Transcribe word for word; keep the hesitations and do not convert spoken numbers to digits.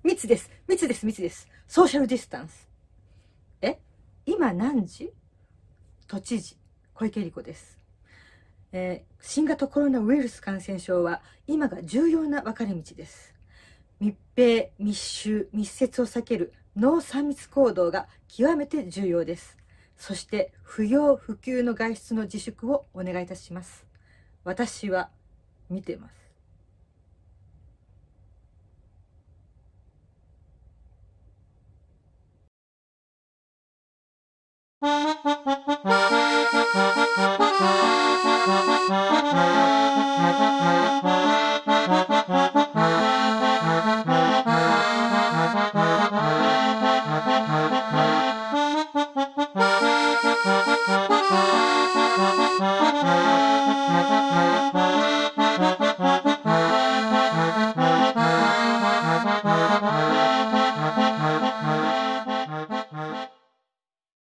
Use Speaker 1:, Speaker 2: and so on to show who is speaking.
Speaker 1: 密です。密です。密です。ソーシャルディスタンス。え今何時？都知事、小池百合子です。えー、新型コロナウイルス感染症は今が重要な分かれ道です。密閉、密集、密接を避けるノーさん密行動が極めて重要です。そして不要不急の外出の自粛をお願いいたします。私は見てます。